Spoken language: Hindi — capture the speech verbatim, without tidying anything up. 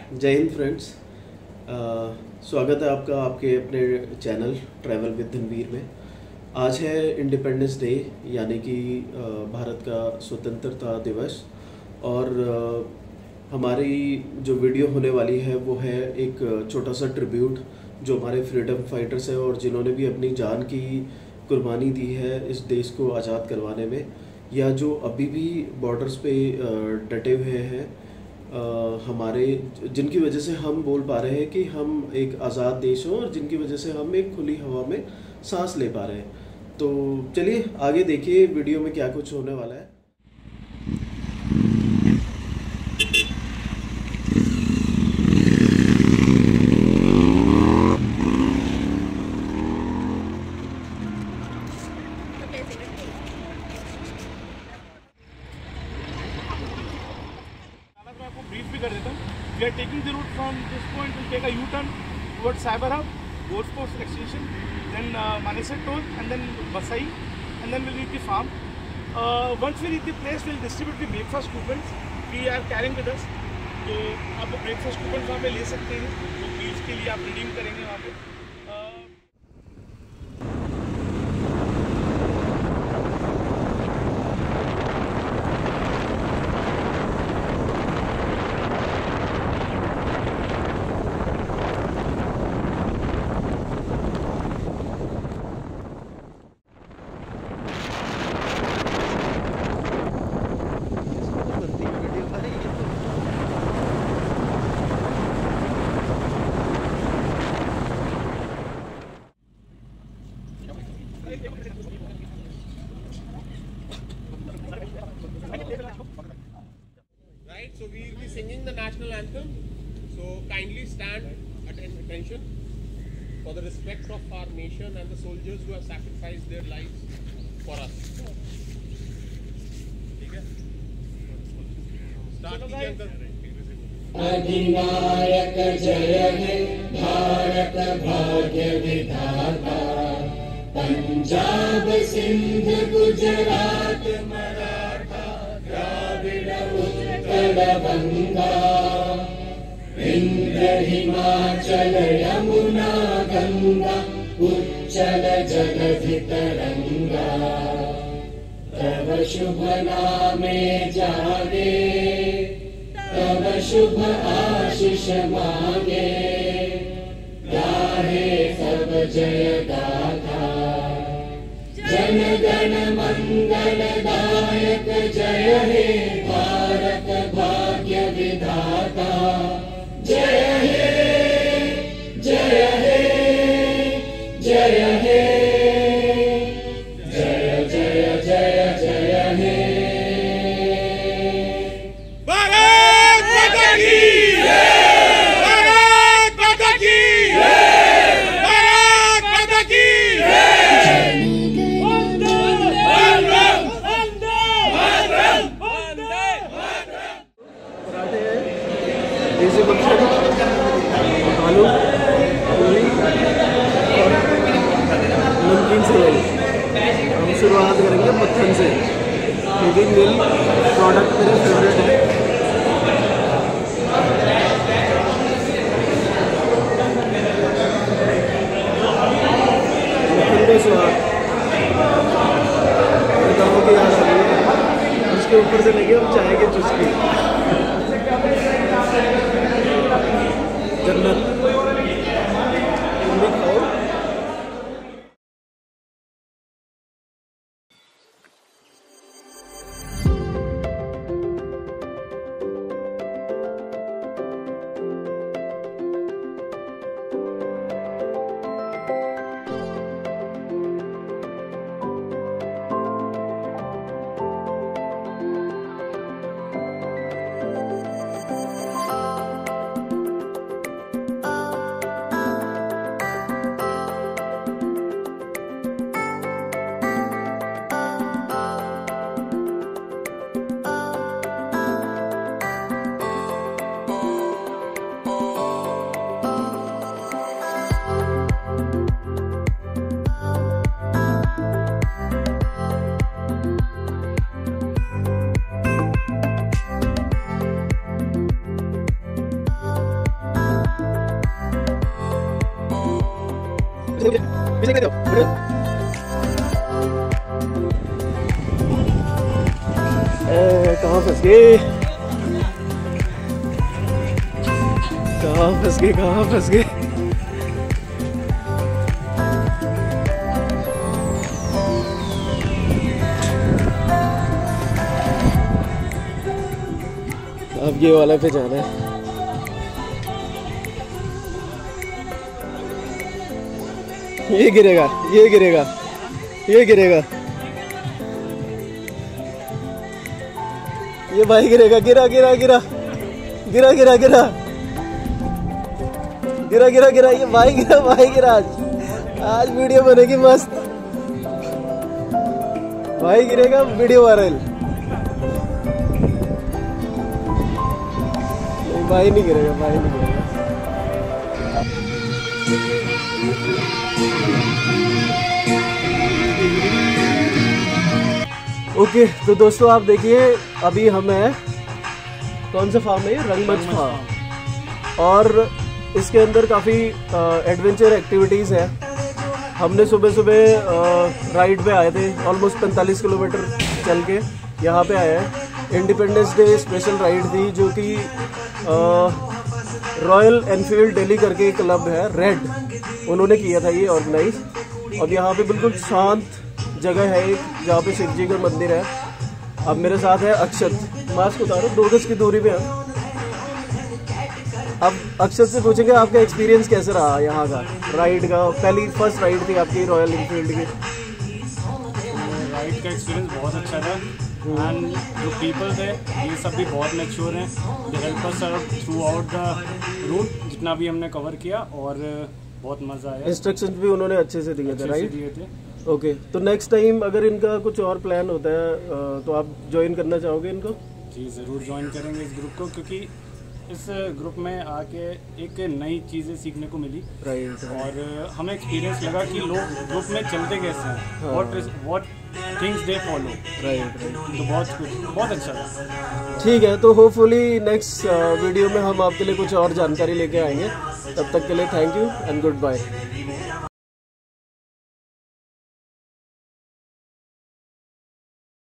जय हिंद फ्रेंड्स। स्वागत है आपका आपके अपने चैनल ट्रैवल विद धनवीर में। आज है इंडिपेंडेंस डे यानी कि अ, भारत का स्वतंत्रता दिवस और अ, हमारी जो वीडियो होने वाली है वो है एक छोटा सा ट्रिब्यूट जो हमारे फ्रीडम फाइटर्स हैं और जिन्होंने भी अपनी जान की कुर्बानी दी है इस देश को आज़ाद करवाने में, या जो अभी भी बॉर्डर्स पे अ, डटे हुए हैं, अ, हमारे जिनकी वजह से हम बोल पा रहे हैं कि हम एक आज़ाद देश हो और जिनकी वजह से हम एक खुली हवा में सांस ले पा रहे हैं। तो चलिए आगे देखिए वीडियो में क्या कुछ होने वाला है। मैं आपको ब्रीफ भी कर देता हूँ। We are taking the route from this point, will take a U turn towards cyber hub, golf course extension, then Manesar toll and then Basai and then will reach the farm. Once we reach the place will distribute the breakfast coupons we are carrying with us. तो आप ब्रेकफास्ट कूपन वहाँ पे ले सकते हैं, तो मील्स के लिए आप रिडीम करेंगे वहाँ पे. Right, so we will be singing the national anthem. So kindly stand at attention for the respect of our nation and the soldiers who have sacrificed their lives for us. ठीक है? Start कीजिए अंकल. अधिनायक जय हे भारत भाग्य विधाता, पंजाब सिंध गुजरात मराठा द्राविड़ उत्कल गंगा, विंध्य हिमाचल यमुना गंगा उच्चल जलधि तरंगा, तव शुभ नामे जागे तव शुभ आशीष मांगे, गाहे सब जय गाथा, जन गण मंगल दायक जय हे भारत भाग्य विधाता, जय हे जय हे जय हे जय जय जय जय हे. देसी फंक्शन, आलू पूरी और नमकीन सेवई। हम शुरुआत करेंगे मक्खन से क्योंकि मिल प्रोडक्ट मेरे फेवरेट है। मक्खन का स्वाद गाँव की याद आ रही है। उसके ऊपर से लगे हम चाय के चुस्की, जन्नत। तुम भी खाओ। Oh कहाँ फंस गए कहाँ फंस गए कहाँ फंस गए अब ये वाला पे जाना है। ये गिरेगा ये गिरेगा ये गिरेगा ये भाई गिरेगा गिरा गिरा गिरा गिरा गिरा गिरा गिरा गिरा गिरा ये भाई गिरा भाई गिरा आज आज वीडियो बनेगी मस्त। भाई गिरेगा वीडियो वायरल। भाई नहीं गिरेगा भाई नहीं गिरेगा। ओके okay, तो दोस्तों आप देखिए अभी हम है कौन सा फार्म है ये रंगमंच फार्म और इसके अंदर काफ़ी एडवेंचर एक्टिविटीज़ है। हमने सुबह सुबह राइड पे आए थे ऑलमोस्ट पैंतालीस किलोमीटर चल के यहाँ पे आए हैं। इंडिपेंडेंस डे स्पेशल राइड थी जो कि रॉयल एनफील्ड दिल्ली करके एक क्लब है रेड उन्होंने किया था ये ऑर्गेनाइज। और यहाँ पे बिल्कुल शांत जगह है एक जहाँ पे शिव जी का मंदिर है। अब मेरे साथ है अक्षत। मास्क उतारो दो गज की दूरी पे है। अब अक्षत से पूछेंगे आपका एक्सपीरियंस कैसे रहा यहाँ का राइड का। पहली फर्स्ट राइड थी आपकी रॉयल एनफील्ड की। राइड का एक्सपीरियंस बहुत अच्छा था एंड जो पीपल थे ये सब भी बहुत मैच्योर हैं। They help us throughout the route जितना भी हमने कवर किया और बहुत मज़ा आया। इंस्ट्रक्शंस भी उन्होंने अच्छे से दिए थे राइट दिए थे। ओके okay, तो नेक्स्ट टाइम अगर इनका कुछ और प्लान होता है तो आप ज्वाइन करना चाहोगे इनको? जी ज़रूर ज्वाइन करेंगे इस ग्रुप को क्योंकि इस ग्रुप में आके एक नई चीज़ें सीखने को मिली राइट और हमें एक्सपीरियंस लगा कि लोग ग्रुप में चलते कैसे हैं what what things they follow right तो बहुत कुछ बहुत अच्छा था। ठीक है तो होपफुली नेक्स्ट वीडियो में हम आपके लिए कुछ और जानकारी लेके आएंगे। तब तक के लिए thank you and good bye.